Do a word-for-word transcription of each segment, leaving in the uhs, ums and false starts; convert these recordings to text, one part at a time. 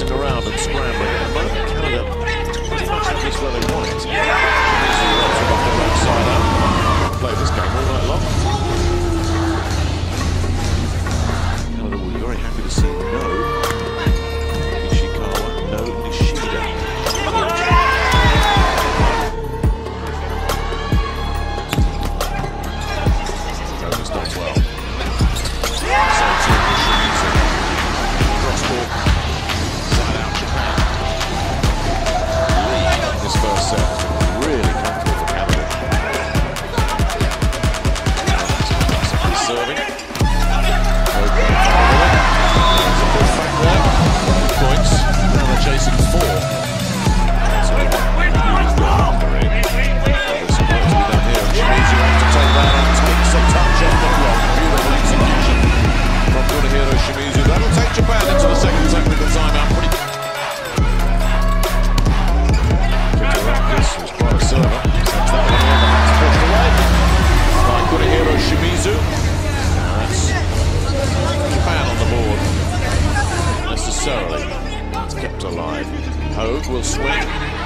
messing around and scrambling. At the moment, Canada pretty much have this where they want it. Side out. Play this game all night long. Canada will be very happy to see no Ishikawa, no Nishida. Focus does well. So too Shimizu. Cross court. Side out Japan. Lead this first set. Really comfortable for Canada. Serving. Points. Now they're chasing four. So there's supposed to be done here. Shimizu has to take that and takes a touch off the block. Beautiful execution from Kunihiro Shimizu. That'll take Japan into the second technical timeout. Pretty Kitarakis was quite a server. Sends that one in, but that's pushed away by Kunihiro Shimizu. That's Japan on the board. Necessarily. It's kept alive. Hogue will swing.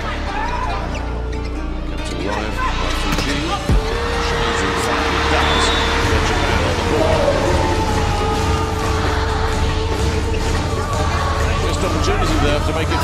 Kept alive by Fuji. Shimizu finally does get Japan on the board. Missed opportunity there to make it